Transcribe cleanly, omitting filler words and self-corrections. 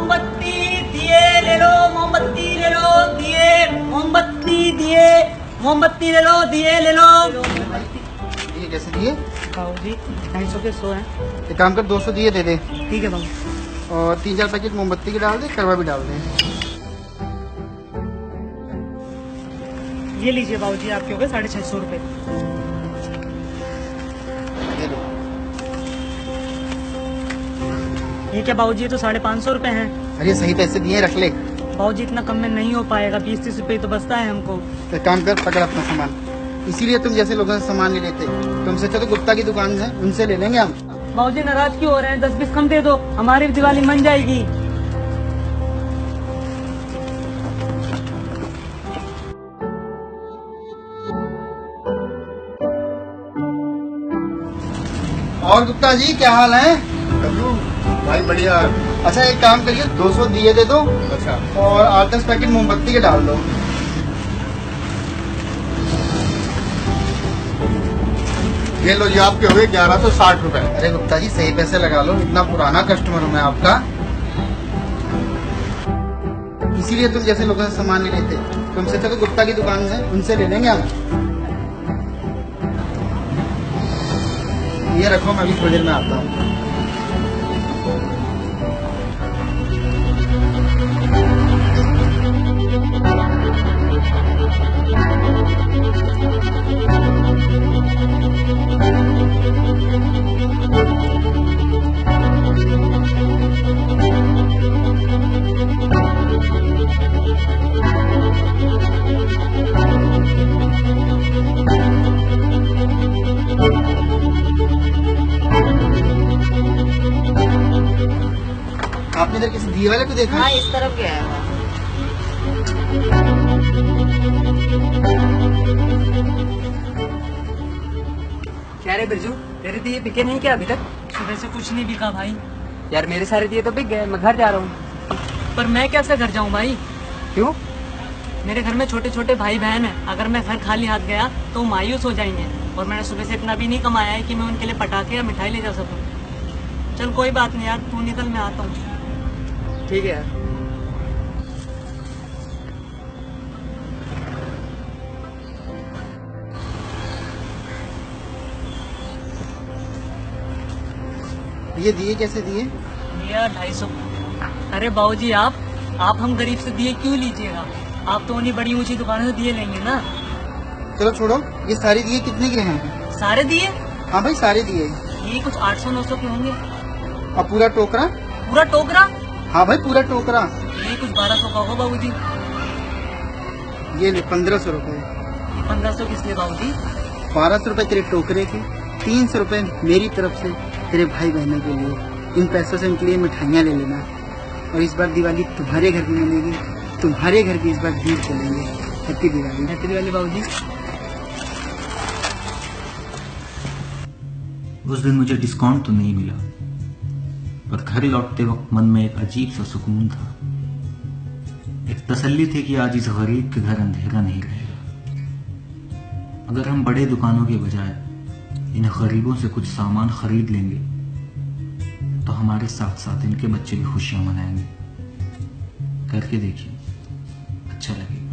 मोमबत्ती दिए ले लो, मोमबत्ती ले लो, दिए मोमबत्ती दिए, मोमबत्ती ले लो, दिए ले लो। ये कैसे दिए? बाबूजी 250 के 100 है। एक काम कर 200 दिए दे दे, ठीक है बाबू। और 3-4 पैकेट मोमबत्ती के डाल दे, करवा भी डाल दे। ये लीजिए बाबूजी, आपके हो गए 650 रुपए। ये लो। ये क्या बाबूजी, ये तो 550 रुपए हैं। अरे सही पैसे दिए, रख ले। बाबूजी इतना कम में नहीं हो पाएगा, 20-30 रुपए तो बचता है हमको। तो काम कर, पकड़ अपना सामान। इसीलिए तुम जैसे लोगों से सामान नहीं लेते। तुमसे अच्छा तो गुप्ता की दुकान है, उनसे ले लेंगे हम। बाबूजी नाराज क्यों हो रहे हैं? 10-20 कम दे दो, हमारी भी दिवाली मन जाएगी। और गुप्ता जी क्या हाल है? भाई बढ़िया। अच्छा एक काम करिए, 200 दिए दे दो। अच्छा, और 8-10 पैकेट मोमबत्ती के डाल दो। ये लो जी, आपके हुए 1160 रुपए। अरे गुप्ता जी सही पैसे लगा लो, इतना पुराना कस्टमर हूँ मैं आपका। इसीलिए तुम जैसे लोगों से सामान नहीं लेते। तुमसे अच्छा तो गुप्ता की दुकान है, उनसे ले लेंगे हम। ये रखो, मैं अभी थोड़ी देर में आता हूँ। आपने इधर किसी दिए वाले को देखा? हाँ, इस तरफ गया है। क्या रे बिरजू, तेरे दिए बिके नहीं क्या अभी तक? सुबह से कुछ नहीं बिका भाई। यार मेरे सारे दिए तो बिक गए, मैं घर जा रहा हूँ। पर मैं कैसे घर जाऊँ भाई? क्यों? मेरे घर में छोटे छोटे भाई बहन हैं। अगर मैं घर खाली हाथ गया तो वो मायूस हो जाएंगे। और मैंने सुबह से इतना भी नहीं कमाया है कि मैं उनके लिए पटाखे या मिठाई ले जा सकूं। चल कोई बात नहीं यार, तू निकल, मैं आता हूँ। ठीक है यार। ये दिए कैसे दिए? भैया 250। अरे बाबूजी आप हम गरीब से दिए क्यों लीजिएगा? आप तो उन्हीं बड़ी ऊंची दुकानों से दिए लेंगे ना। चलो छोड़ो, ये सारे दिए कितने के हैं? सारे दिए? हाँ भाई सारे दिए। ये कुछ 800-900 के होंगे। और पूरा टोकरा? पूरा टोकरा? हाँ भाई पूरा टोकरा। ये कुछ 1200 का होगा बाबूजी। ये ले 1500 रुपए। 1500 किस लिए बाबूजी? 1200 रुपए तेरे टोकरे के, 300 रुपए मेरी तरफ से तेरे भाई बहनों के लिए। इन पैसों से उनके लिए मिठाइयाँ ले लेना। और इस बार दिवाली तुम्हारे घर भी मनेगी, तुम्हारे घर भी इस बार दीप जलेंगे। हैप्पी दिवाली। हैप्पी दिवाली बाबूजी। उस दिन मुझे डिस्काउंट तो नहीं मिला, पर घर लौटते वक्त मन में एक अजीब सा सुकून था। एक तसल्ली थी कि आज इस गरीब के घर अंधेरा नहीं रहेगा। अगर हम बड़े दुकानों के बजाय इन गरीबों से कुछ सामान खरीद लेंगे तो हमारे साथ साथ इनके बच्चे भी खुशियां मनाएंगे। करके देखिए, अच्छा लगेगा।